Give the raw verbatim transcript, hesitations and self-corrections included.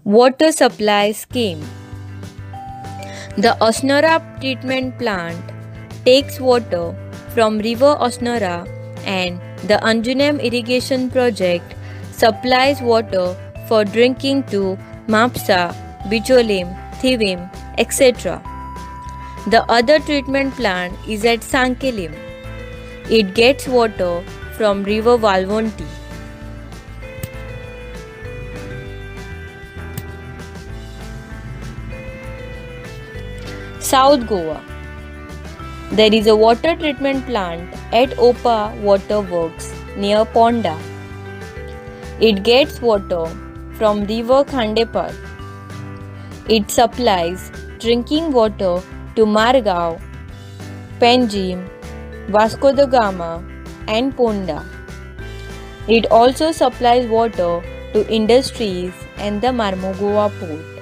Water supply scheme. The Osnora treatment plant takes water from River Osnora, and the Anjunem irrigation project supplies water for drinking to Mapsa, Bicholim, Thivim, et cetera. The other treatment plant is at Sankelim. It gets water from River Valvonti. South Goa. There is a water treatment plant at Opa Water Works near Ponda. It gets water from River Khandepar. It supplies drinking water to Margao, Panjim, Vasco da Gama and Ponda. It also supplies water to industries and the Marmugao port.